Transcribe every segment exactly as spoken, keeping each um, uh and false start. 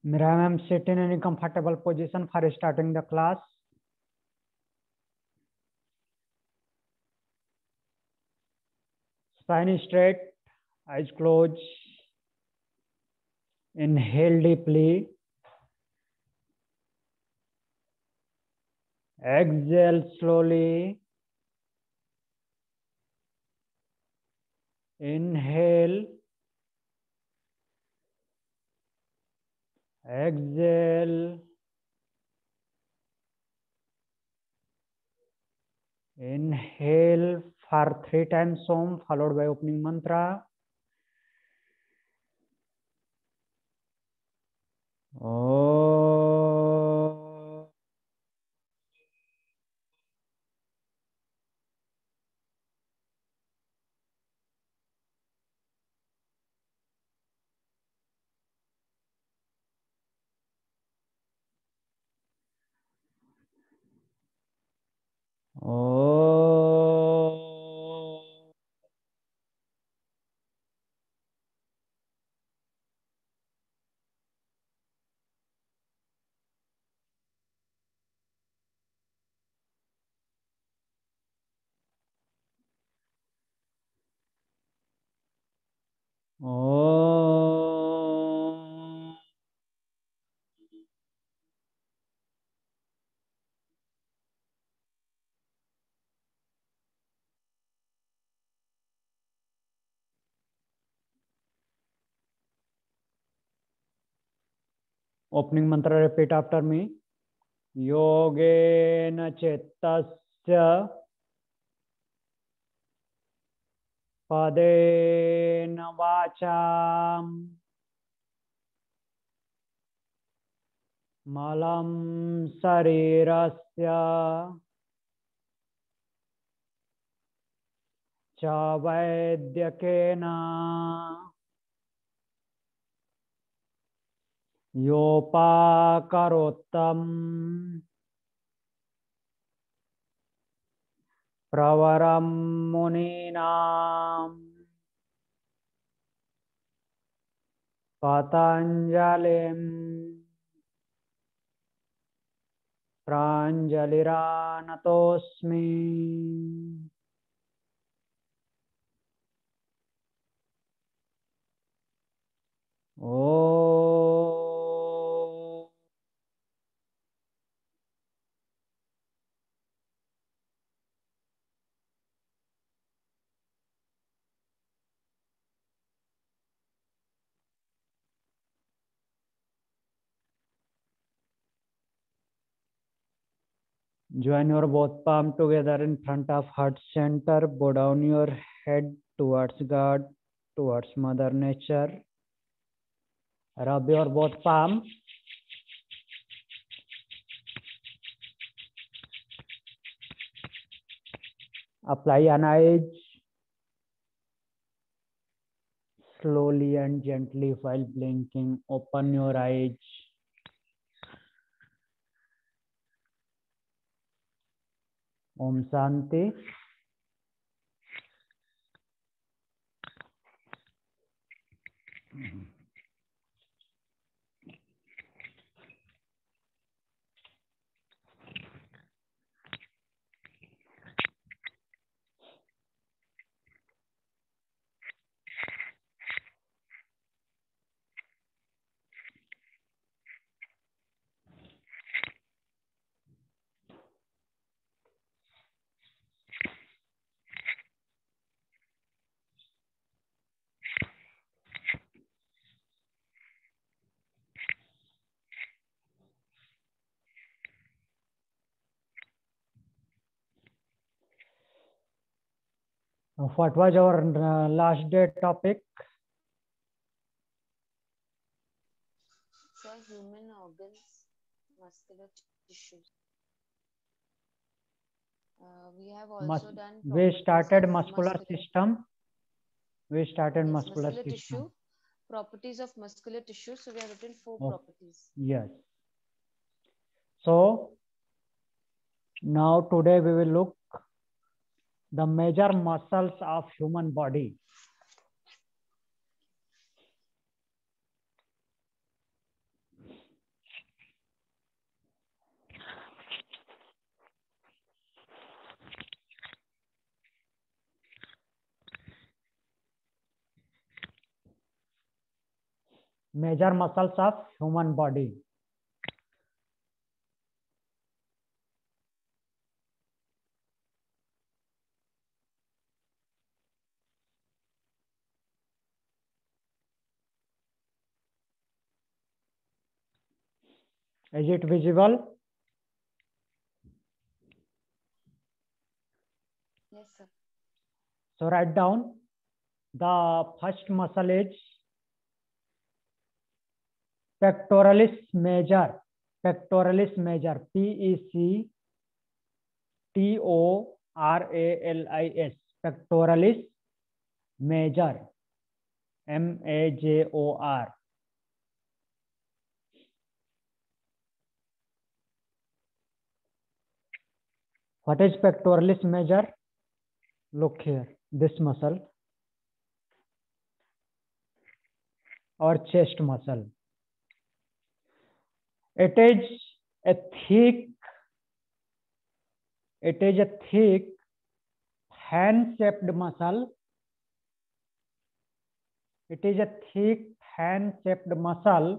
Mira ma'am, sit in any comfortable position for starting the class. Spine straight, eyes closed. Inhale deeply. Exhale slowly. Inhale. Exhale. Inhale for three times Om, followed by opening mantra. Oh. Oh. Oh. Opening mantra, repeat after me. Yogena cettasya padena vacham malam sarirasya cha vaidyakena yopakarotam pravaram muninam patanjalim pranjaliranatosmi. Oh. Join your both palm together in front of heart center. Bow down your head towards God, towards Mother Nature. Rub your both palm. Apply an eyes slowly and gently while blinking. Open your eyes. Om Shanti. What was our uh, last day topic? Sir, human organs, muscular tissues. Uh, we have also Mus done. We started muscular, muscular system. We started yes, muscular, muscular system. tissue. Properties of muscular tissue. So we have written four Oh, properties. yes. So now today we will look the major muscles of human body. Major muscles of human body. Is it visible? Yes, sir. So write down. The first muscle is pectoralis major. Pectoralis major. P E C T O R A L I S. Pectoralis major. M A J O R. What is pectoralis major? Look here. This muscle. Or chest muscle. It is a thick, it is a thick fan-shaped muscle. It is a thick fan-shaped muscle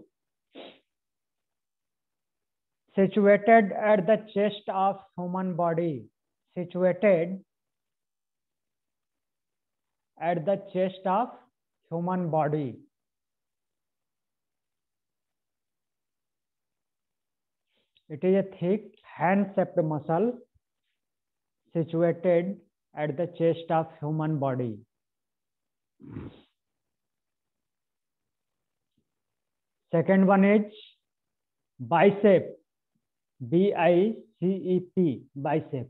situated at the chest of human body. Situated at the chest of human body. It is a thick fan-shaped muscle situated at the chest of human body. Second one is bicep. B I C E P. Bicep.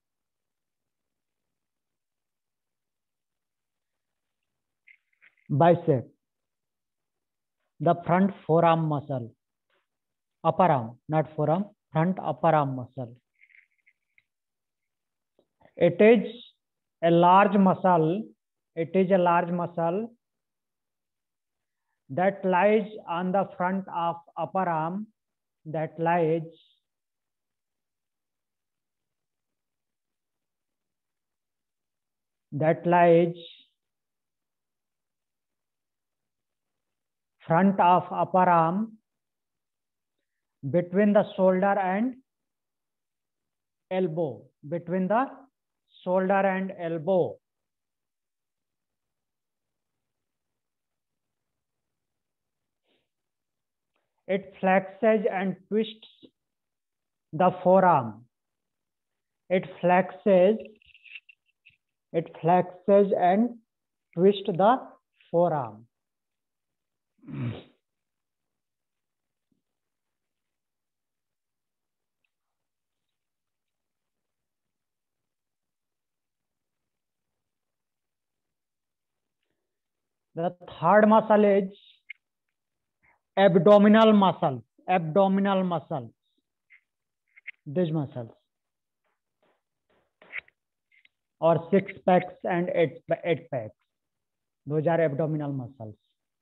Bicep. The front forearm muscle. Upper arm, not forearm, front upper arm muscle. It is a large muscle. It is a large muscle that lies on the front of upper arm, that lies that lies front of upper arm between the shoulder and elbow, between the shoulder and elbow. It flexes and twists the forearm. It flexes, it flexes and twists the forearm. The third muscle is abdominal muscles. Abdominal muscles. These muscles. Or six packs and eight, eight packs. Those are abdominal muscles.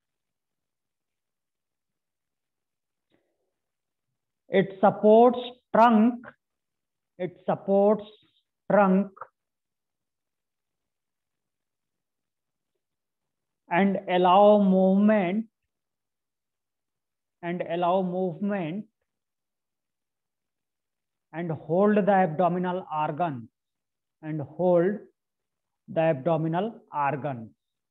It supports trunk. It supports trunk and allow movement and allow movement and hold the abdominal organs and hold the abdominal organs.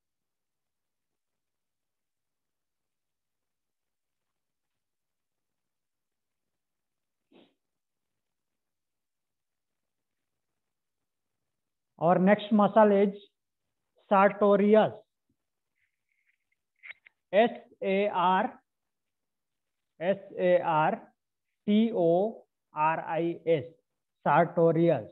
Our next muscle is sartorius. S A R S A R T O R I S. Sartorius.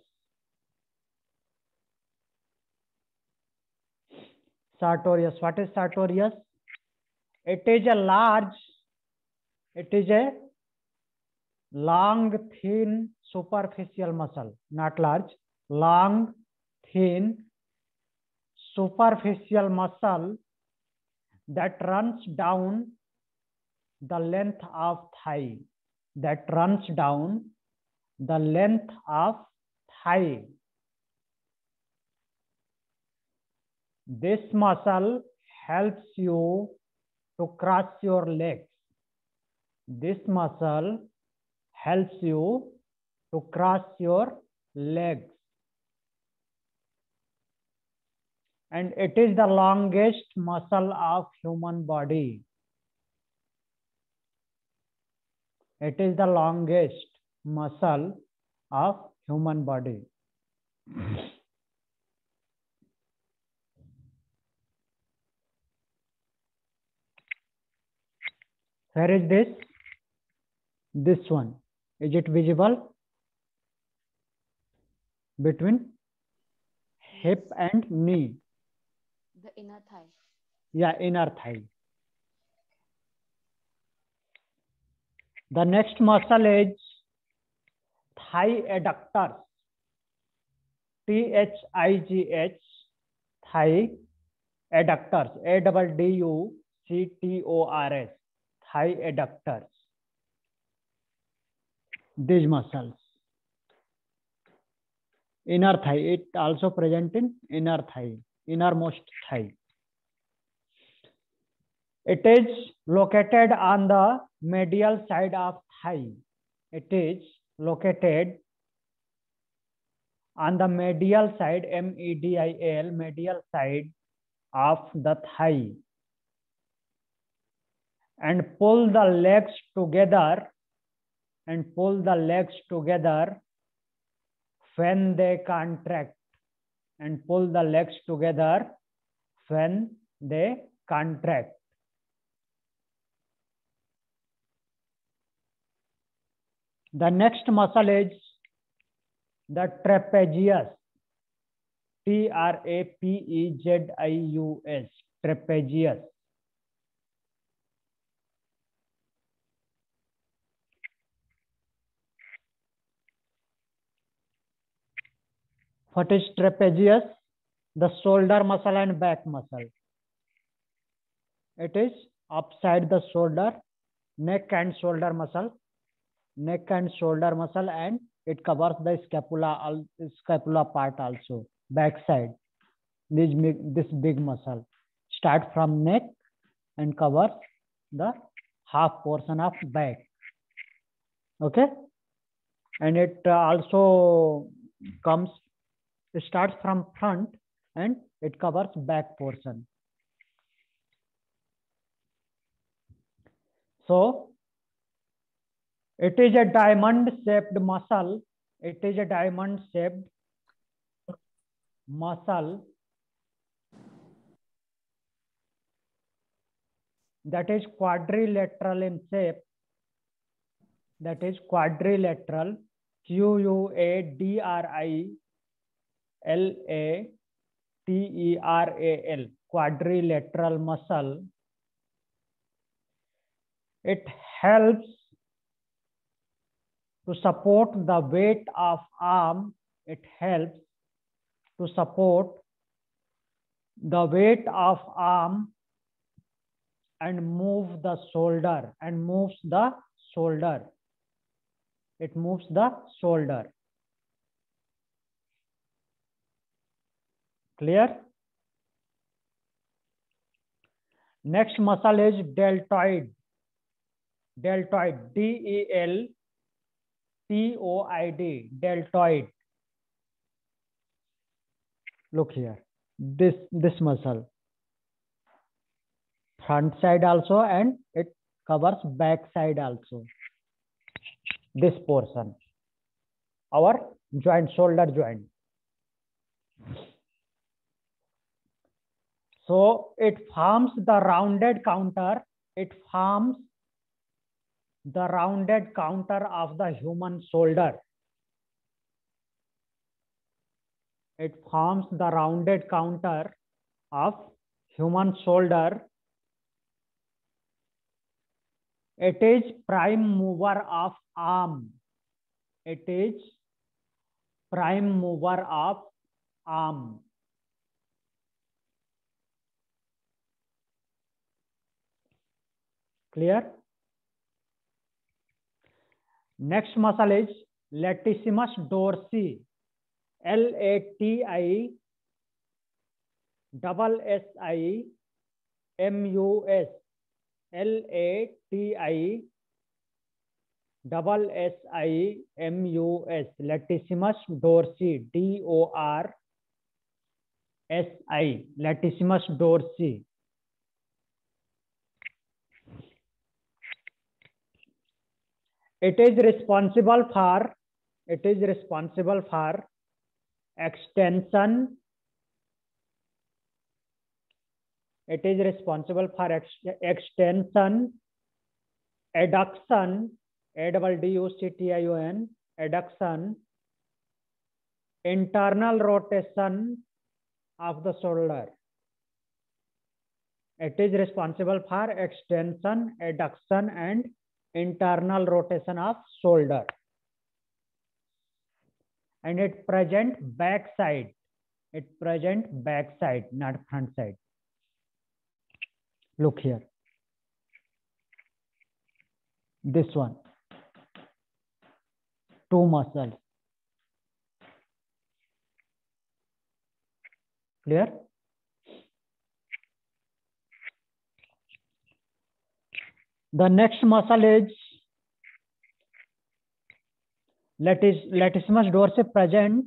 Sartorius. What is sartorius? It is a large, it is a long, thin, superficial muscle. Not large, long, thin, superficial muscle that runs down the length of thigh. That runs down the length of thigh. This muscle helps you to cross your legs. This muscle helps you to cross your legs. And it is the longest muscle of human body. It is the longest muscle of human body. Where is this? This one. Is it visible? Between hip and knee. The inner thigh. Yeah, inner thigh. The next muscle is thigh adductors. T H I G H, thigh adductors. A double D U C T O R S, thigh adductors. These muscles. Inner thigh, it also present in inner thigh, innermost thigh. It is located on the medial side of thigh. It is located on the medial side, M E D I A L, medial side of the thigh. And pull the legs together and pull the legs together when they contract. And pull the legs together when they contract. The next muscle is the trapezius. T R A P E Z I U S, trapezius. What is trapezius? The shoulder muscle and back muscle. It is upside the shoulder, neck and shoulder muscle, neck and shoulder muscle, and it covers the scapula, scapula part also, back side. This big, this big muscle start from neck and covers the half portion of back. Okay, and it also comes, it starts from front and it covers back portion. So it is a diamond shaped muscle. It is a diamond shaped muscle that is quadrilateral in shape. That is quadrilateral. Q U A D R I L A T E R A L. Quadrilateral muscle. It helps to support the weight of arm. It helps to support the weight of arm and move the shoulder and moves the shoulder. It moves the shoulder. Clear? Next muscle is deltoid. Deltoid. D E L T O I D. Deltoid. Look here. This this muscle. Front side also, and it covers back side also. This portion, our joint, shoulder joint. So it forms the rounded counter. It forms the rounded counter of the human shoulder. It forms the rounded counter of human shoulder. It is prime mover of arm. It is prime mover of arm. Clear? Next muscle is latissimus dorsi. L A T I double S I M U S. L A T I double S I M U S, latissimus dorsi, D O R S I, latissimus dorsi. It is responsible for, it is responsible for extension, it is responsible for ex extension, adduction, A double D U C T I O N, adduction, internal rotation of the shoulder. It is responsible for extension, adduction, and internal rotation of shoulder. And it present back side. It present back side, not front side. Look here. This one. Two muscles. Clear? The next muscle is latis, latissimus dorsi, present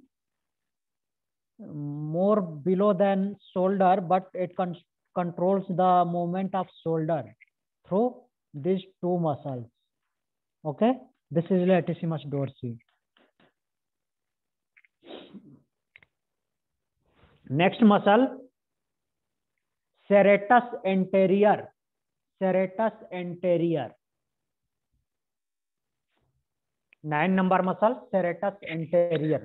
more below than shoulder, but it con controls the movement of shoulder through these two muscles. Okay, this is latissimus dorsi. Next muscle, serratus anterior. Serratus anterior. Nine number muscle, serratus anterior.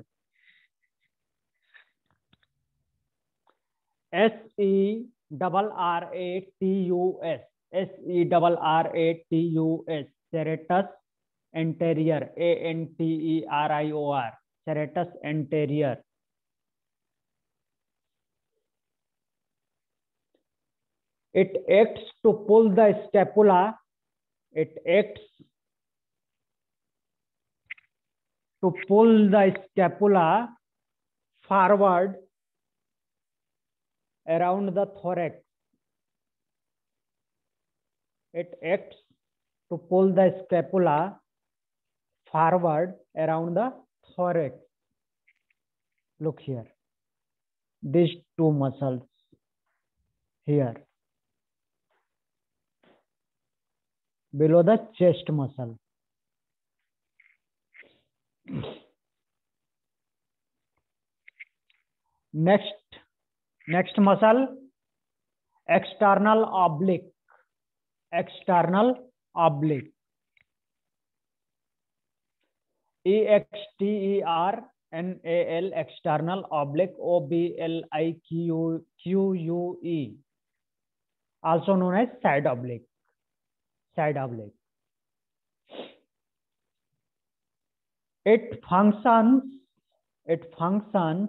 S E double R A T U S. S E double R A T U S. Serratus anterior. A N T E R I O R. Serratus anterior. It acts to pull the scapula. It acts to pull the scapula forward around the thorax. It acts to pull the scapula forward around the thorax. Look here. These two muscles here. Below the chest muscle. Next, next muscle, external oblique. External oblique. E X T E R N A L, external oblique, O B L I Q U E, also known as side oblique. Side oblique. It functions, it functions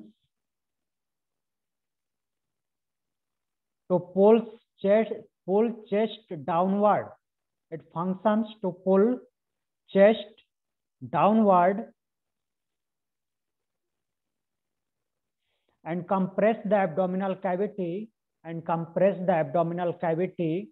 to pull chest, pull chest downward. It functions to pull chest downward and compress the abdominal cavity and compress the abdominal cavity.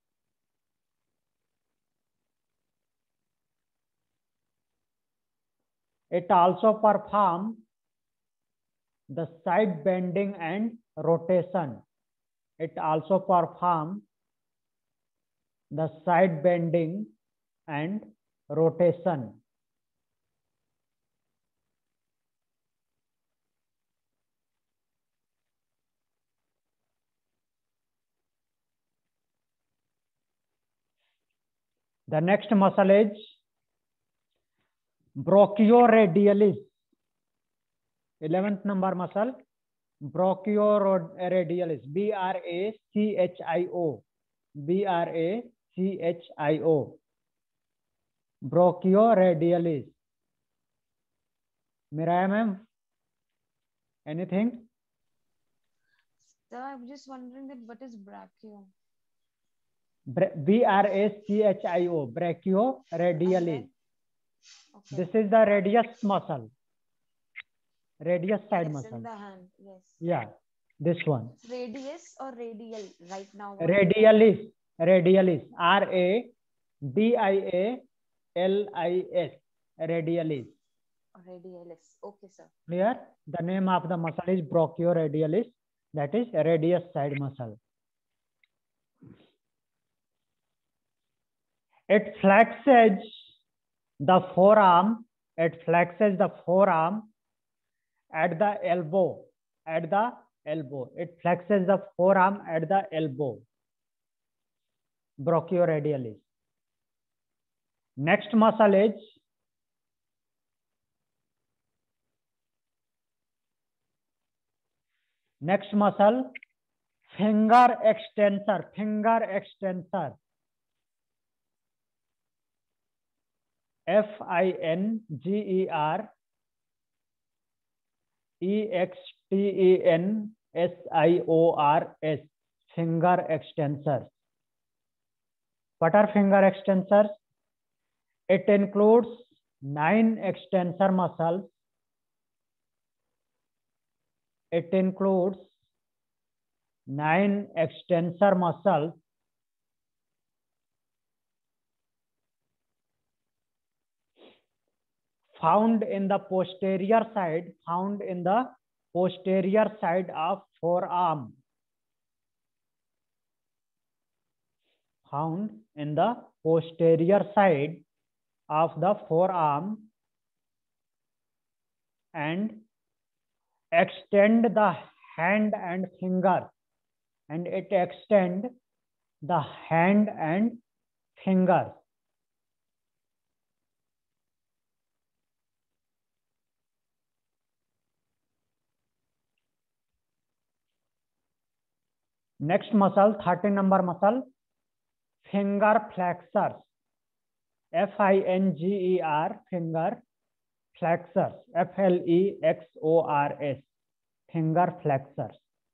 It also performs the side bending and rotation. It also performs the side bending and rotation. The next muscle is brachioradialis. eleventh number muscle, brachioradialis. B R A C H I O. B R A C H I O. Brachioradialis. Miraya ma'am, anything? Sir, I'm just wondering that what is brachio? B R A C H I O. Brachioradialis. Okay. This is the radius muscle. Radius side It's muscle. in the hand, yes. Yeah, this one. Radius or radial right now? Radialis. Radialis. R A D I A L I S. Radialis. Radialis. Okay, sir. Clear? The name of the muscle is brachioradialis. That is radius side muscle. It flexes the forearm. It flexes the forearm at the elbow. At the elbow. It flexes the forearm at the elbow. Brachioradialis. Next muscle is next muscle finger extensor. Finger extensor. F I N G E R E X T E N S I O R S. Finger extensors. What are finger extensors? It includes nine extensor muscles. It includes nine extensor muscles found in the posterior side, found in the posterior side of forearm. Found in the posterior side of the forearm and extend the hand and finger, and it extend the hand and fingers. Next muscle, thirteen number muscle, finger flexors. F I N G E R, finger flexors. F L E X O R S, finger flexors.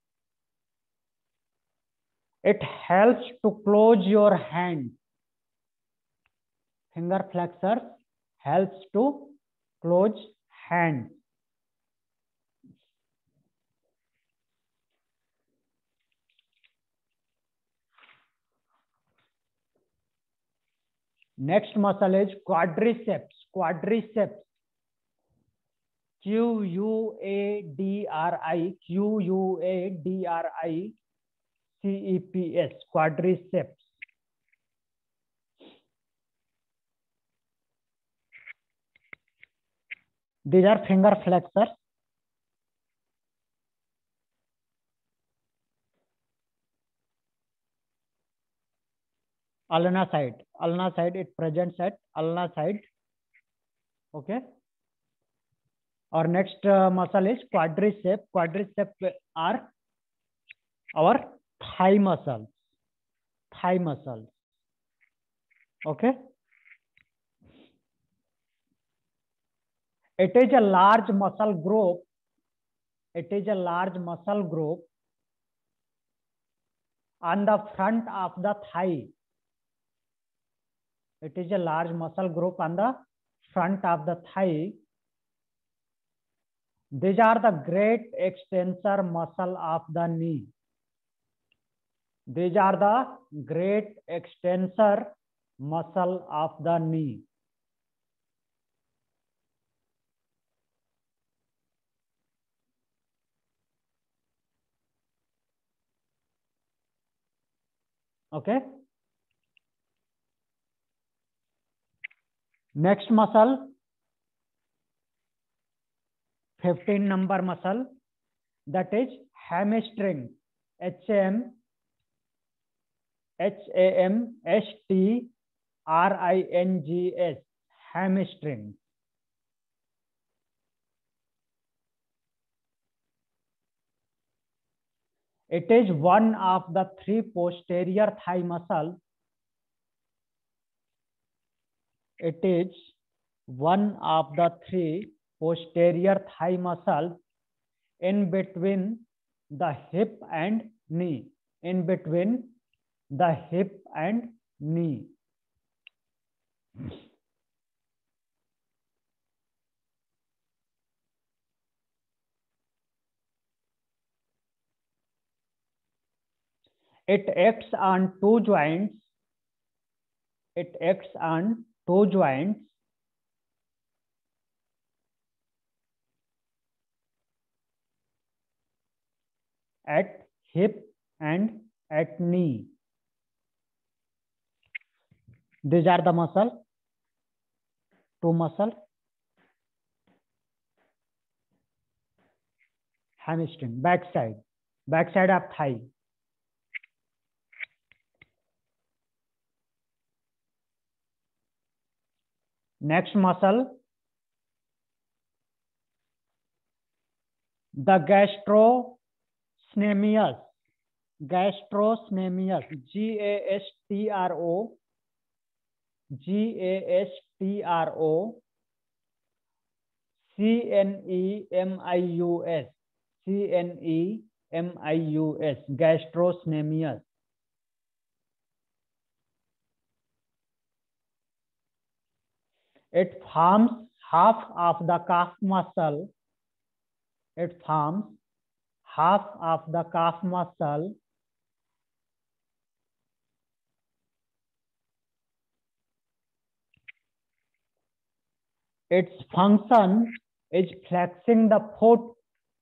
It helps to close your hand. Finger flexors helps to close hand. Next muscle is quadriceps. Quadriceps. Q U A D R I. Q U A D R I C E P S. Quadriceps. These are finger flexors. Ulna side. Ulna side, it presents at ulna side. Okay. Our next uh, muscle is quadriceps. Quadriceps are our thigh muscles. Thigh muscles. Okay. It is a large muscle group. It is a large muscle group on the front of the thigh. It is a large muscle group on the front of the thigh. These are the great extensor muscle of the knee. These are the great extensor muscle of the knee. Okay. Next muscle, fifteen number muscle, that is hamstring. H A M H A M S T R I N G S. Hamstring. It is one of the three posterior thigh muscles. It is one of the three posterior thigh muscles in between the hip and knee. In between the hip and knee. It acts on two joints. It acts on two joints at hip and at knee. These are the muscle, two muscle. Hamstring, back side, back side of thigh. Next muscle, the gastrocnemius. Gastrocnemius, G A S T R O, G A S T R O, C N E M I U S, C N E M I U S, gastrocnemius. It forms half of the calf muscle. It forms half of the calf muscle. Its function is flexing the foot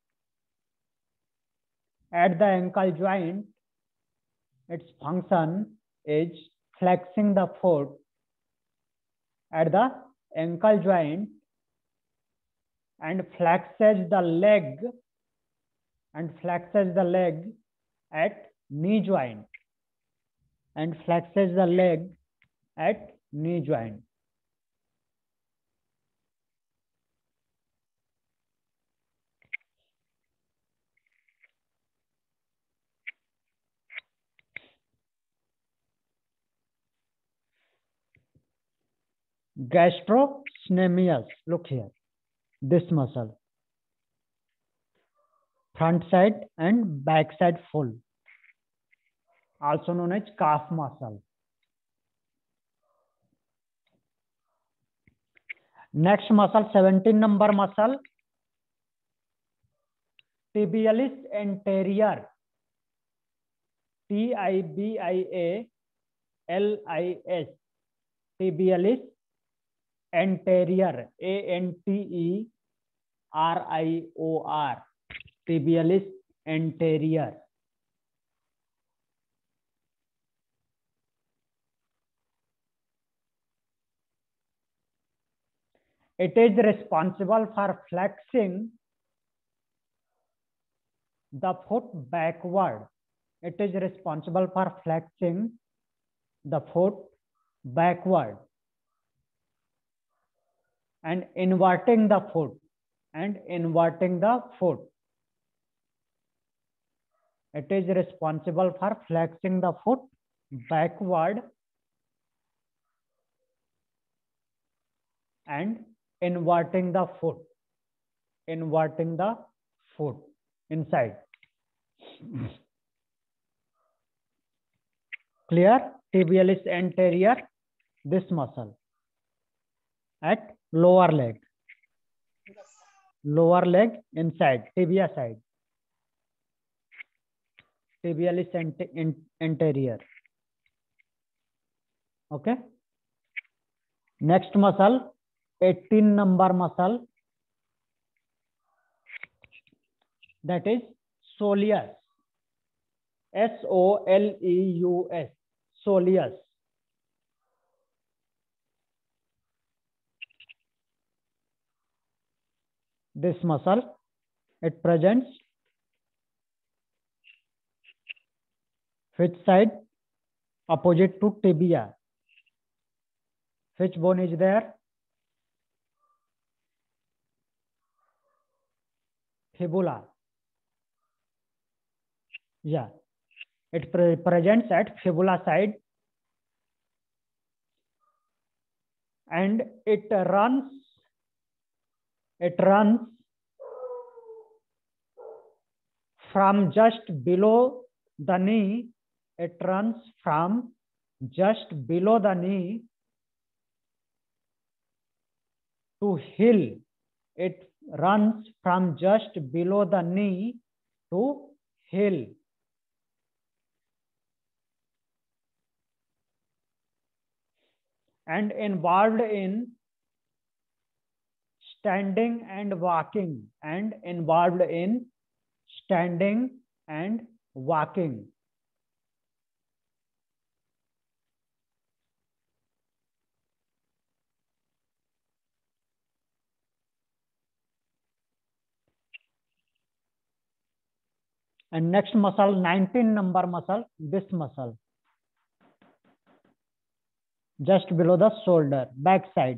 at the ankle joint. Its function is flexing the foot at the ankle joint and flexes the leg and flexes the leg at knee joint and flexes the leg at knee joint. Gastrocnemius, look here, this muscle, front side and back side full, also known as calf muscle. Next muscle, seventeen number muscle, tibialis anterior, T I B I A L I S, tibialis anterior, A N T E R I O R, tibialis anterior. It is responsible for flexing the foot backward. It is responsible for flexing the foot backward and inverting the foot and inverting the foot. It is responsible for flexing the foot backward and inverting the foot, inverting the foot inside. Clear? Tibialis anterior, this muscle at lower leg, lower leg inside, tibia side, tibialis anterior. Okay. Next muscle, eighteen number muscle, that is soleus, S O L E U S, soleus. This muscle, it presents which side? Opposite to tibia. Which bone is there? Fibula. Yeah, it pre presents at fibula side and it runs, it runs from just below the knee, it runs from just below the knee to heel. It runs from just below the knee to heel. and involved in standing and walking, and involved in standing and walking. And next muscle, nineteen number muscle, this muscle, just below the shoulder, back side.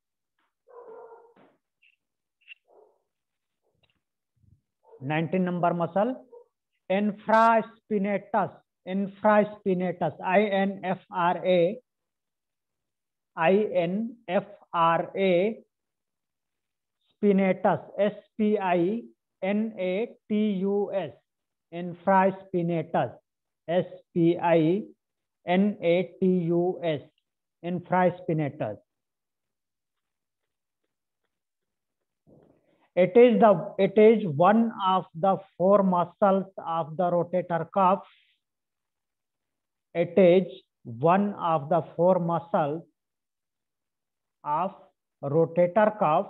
nineteen number muscle, infraspinatus, infraspinatus, I N F R A, I N F R A, spinatus, S P I N A T U S, infraspinatus, S P I N A T U S, infraspinatus. It is the it is one of the four muscles of the rotator cuff. It is one of the four muscles of rotator cuff.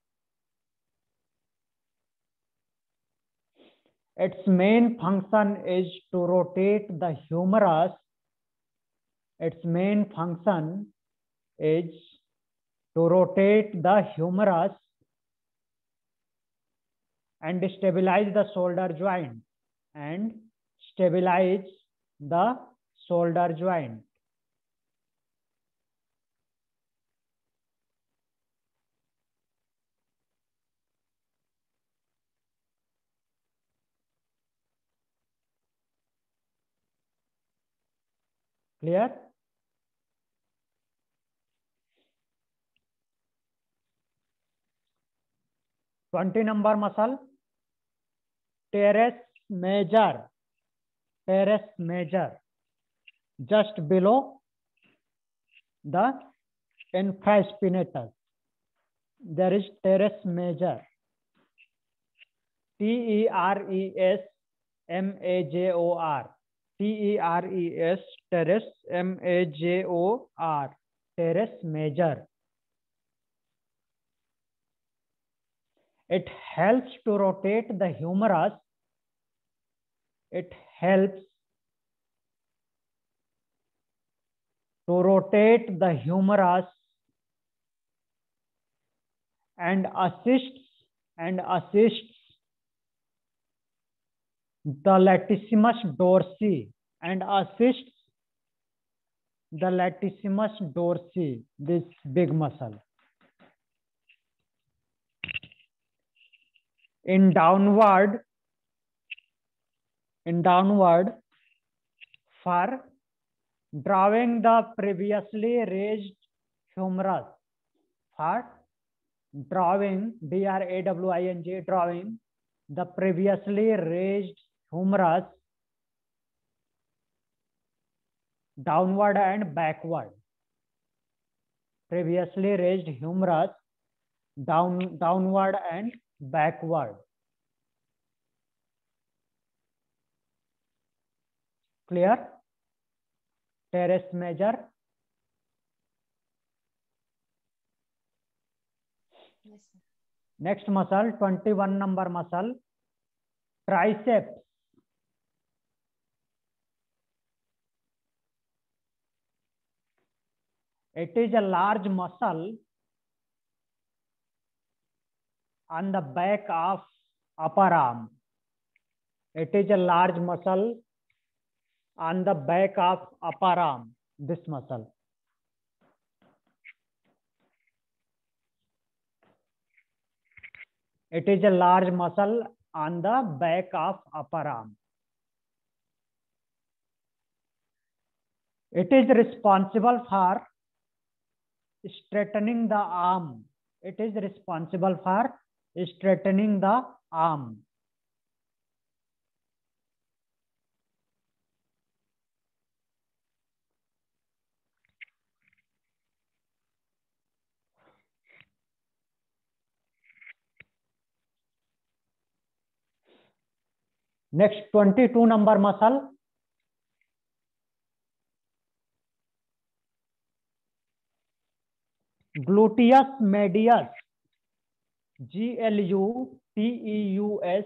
Its main function is to rotate the humerus. Its main function is to rotate the humerus and stabilize the shoulder joint and stabilize the shoulder joint. Clear? twenty number muscle, teres major, teres major, just below the infraspinatus. There is teres major, T E R E S M A J O R, T E R E S, teres, M A J O R, teres major. It helps to rotate the humerus. It helps to rotate the humerus and assists and assists the latissimus dorsi and assists the latissimus dorsi, this big muscle. In downward, in downward, for drawing the previously raised humerus, for drawing, D R A W I N G, drawing the previously raised humerus downward and backward. Previously raised humerus down, downward and backward. Clear? Teres major. Yes, sir. Next muscle, twenty-one number muscle, triceps. It is a large muscle on the back of upper arm. It is a large muscle on the back of upper arm, this muscle. It is a large muscle on the back of upper arm. It is responsible for straightening the arm. It is responsible for straightening the arm. Next, twenty-two number muscle, Gluteus medius. G L U T E U S.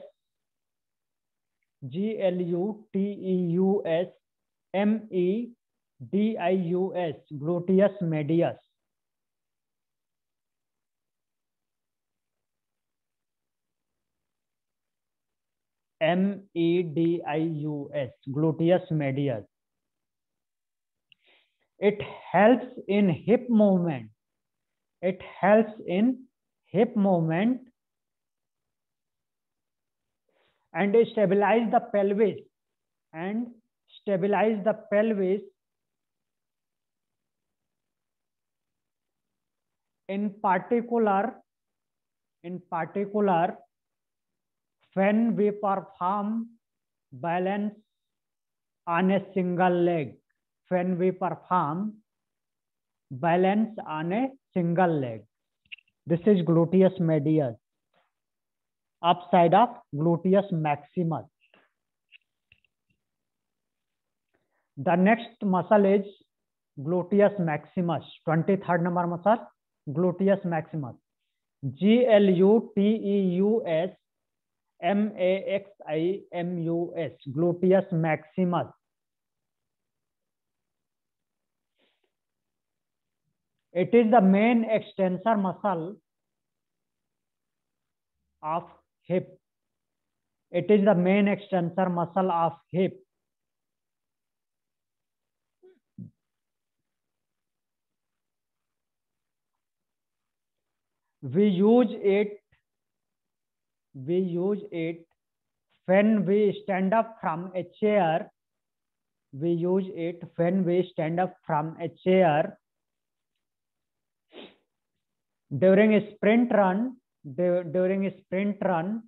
G L U T E U S M E D I U S. Gluteus medius. M E D I U S. Gluteus medius. It helps in hip movement. It helps in hip movement and stabilize the pelvis and stabilize the pelvis in particular in particular when we perform balance on a single leg. When we perform balance on a single leg. This is gluteus medius, upside of gluteus maximus. The next muscle is gluteus maximus. twenty-third number muscle, gluteus maximus. G L U T E U S M A X I M U S. Gluteus maximus. It is the main extensor muscle of hip. It is the main extensor muscle of hip. We use it, we use it when we stand up from a chair. We use it when we stand up from a chair. During a sprint run, during a sprint run,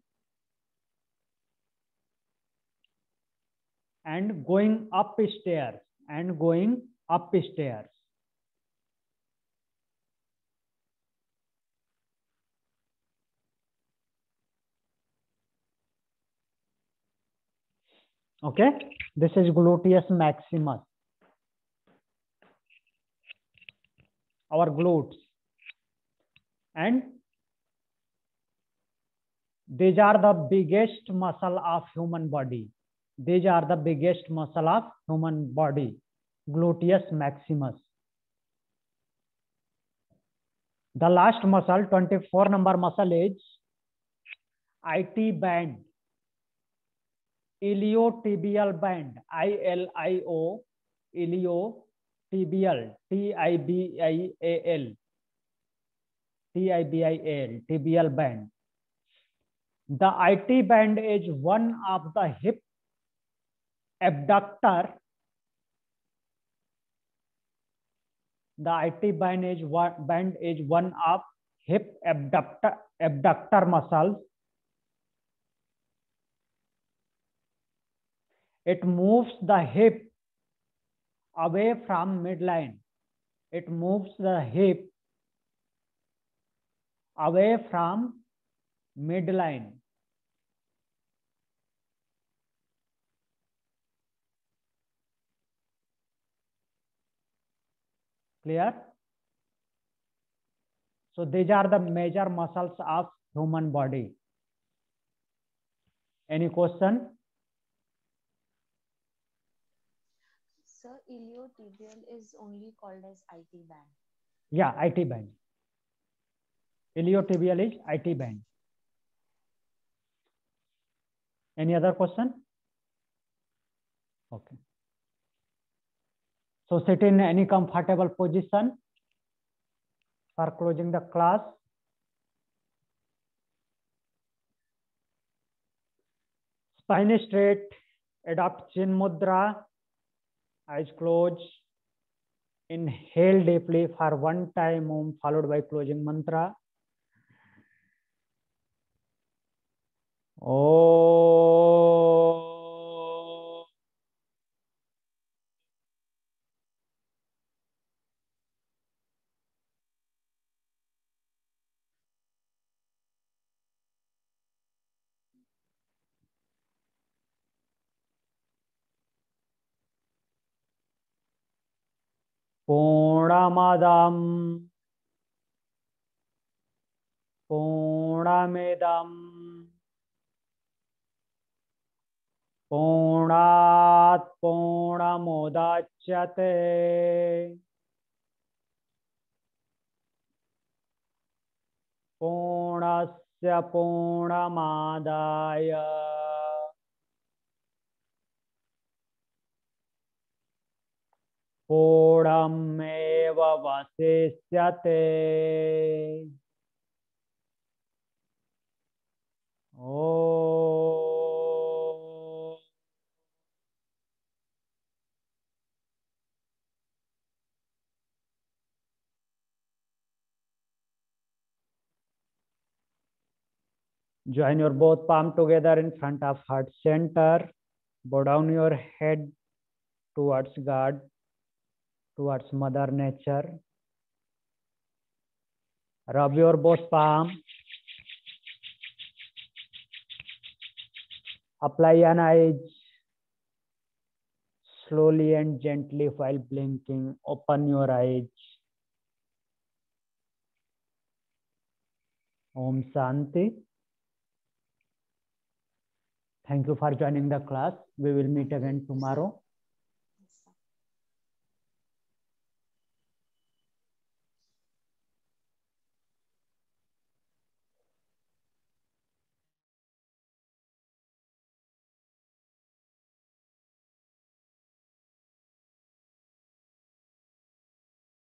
and going up stairs, and going up stairs. Okay, this is gluteus maximus. Our glutes. And these are the biggest muscle of human body. These are the biggest muscle of human body. Gluteus maximus. The last muscle, twenty-four number muscle is I T band. Iliotibial band. I L I O. Iliotibial. T I B I A L. T I B I A L, tibial band. The I T band is one of the hip abductor. The I T band is one band is one of hip abductor abductor muscles. It moves the hip away from midline. It moves the hip away from midline. Clear? So these are the major muscles of human body. Any question? Sir, iliotibial is only called as I T band. Yeah, I T band. Iliotibial is I T band. Any other question? Okay. So sit in any comfortable position for closing the class. Spine straight, adopt chin mudra, eyes closed. Inhale deeply for one time Om followed by closing mantra. Oh. Purnamadaam पूर्णमिदं पूर्णात् पूर्णमुदच्यते पूर्णस्य पूर्णमादाय पूर्णमेवावशिष्यते। ओ join your both palm together in front of heart center. Bow down your head towards God, towards Mother Nature. Rub your both palm. Apply an eyes. Slowly and gently while blinking, open your eyes. Om Shanti. Thank you for joining the class. We will meet again tomorrow.